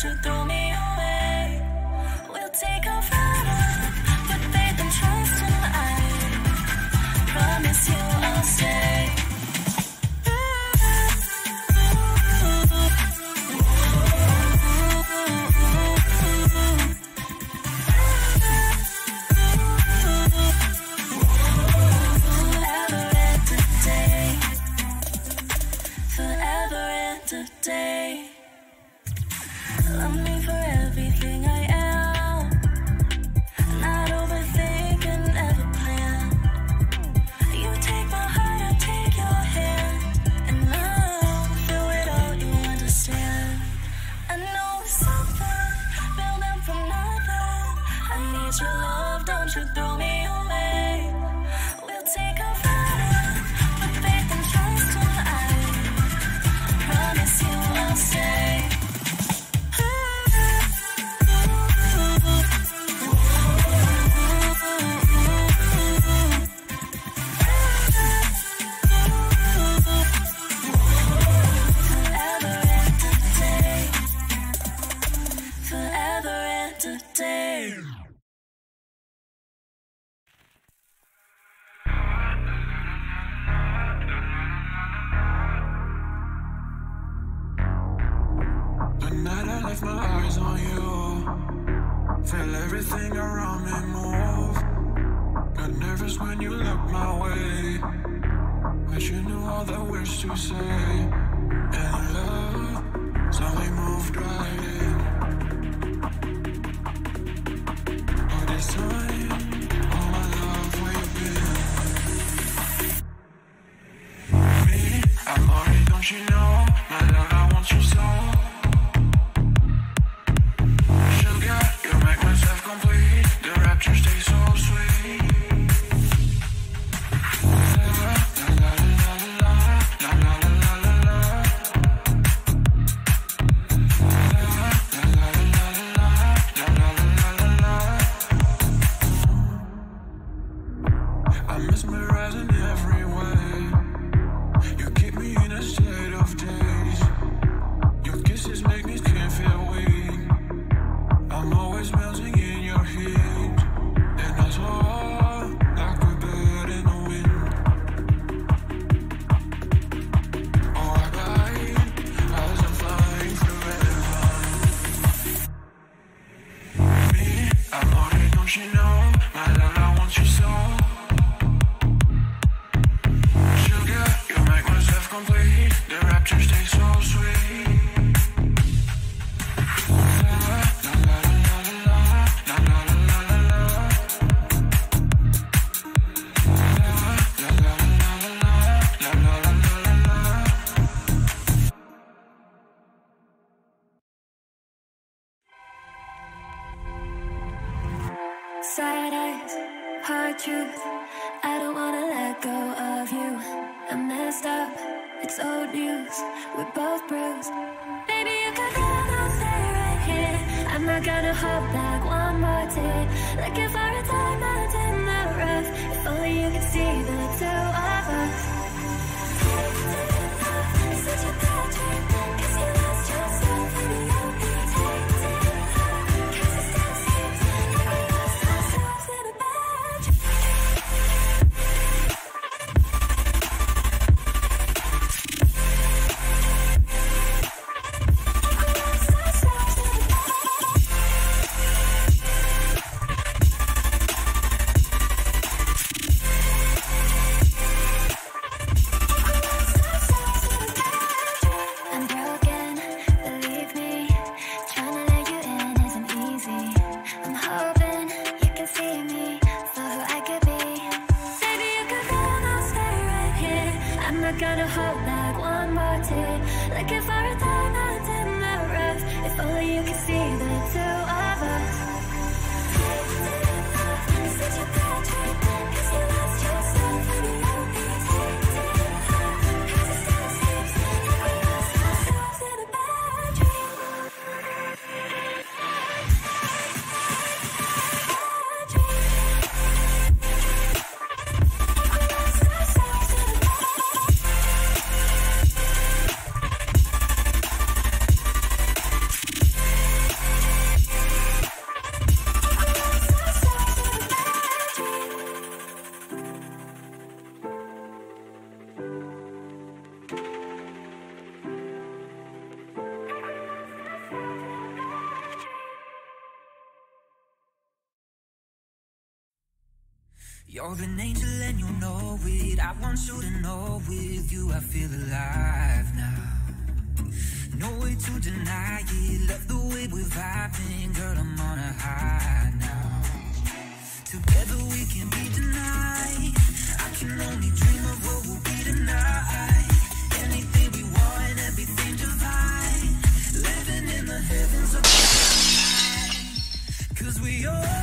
you throw me away. We'll take a ride with faith and trust tonight. Promise you I'll stay. Day. Love me for everything I am. Not overthink and never plan. You take my heart, I take your hand, and now through it all you understand. I know it's something building from nothing. I need your love, don't you throw me away. We'll take a ride with faith and trust tonight. Promise you I'll stay. Forever and a day. The night I left my eyes on you, feel everything around me move. Got nervous when you looked my way, wish you knew all the words to say. And love slowly moved right in. All this time, all my love, where you been? Me, I'm already, don't you know? My love, I want you so. Side eyes, hard truth. I don't wanna let go of you. I messed up, it's old news. We're both bruised. Baby, you can run, I'll stay right here. I'm not gonna hold back one more tear. Looking for a diamond in the rough. If only you could see the two of us. It's such a bad dream, 'cause you lost yourself in the open. You're an angel and you know it. I want you to know with you I feel alive now. No way to deny it. Love the way we're vibing, girl, I'm on a high now. Together we can be denied. I can only dream of what will be tonight. Anything we want, everything divine. Living in the heavens of the night. 'Cause we all